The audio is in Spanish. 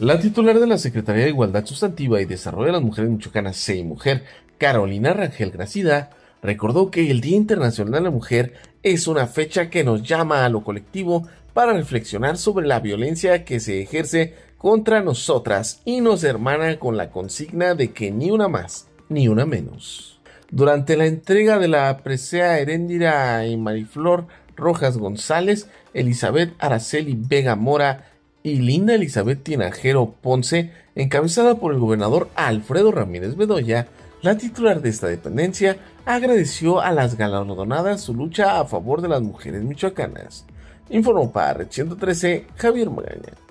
La titular de la Secretaría de Igualdad Sustantiva y Desarrollo de las Mujeres Michoacanas, SEIMujer, Carolina Rangel Gracida, recordó que el Día Internacional de la Mujer es una fecha que nos llama a lo colectivo para reflexionar sobre la violencia que se ejerce contra nosotras y nos hermana con la consigna de que ni una más, ni una menos. Durante la entrega de la presea Heréndira y Mariflor Rojas González, Elizabeth Araceli Vega Mora y Linda Elizabeth Tinajero Ponce, encabezada por el gobernador Alfredo Ramírez Bedoya, la titular de esta dependencia agradeció a las galardonadas su lucha a favor de las mujeres michoacanas. Informó para Red 113 Javier Magaña.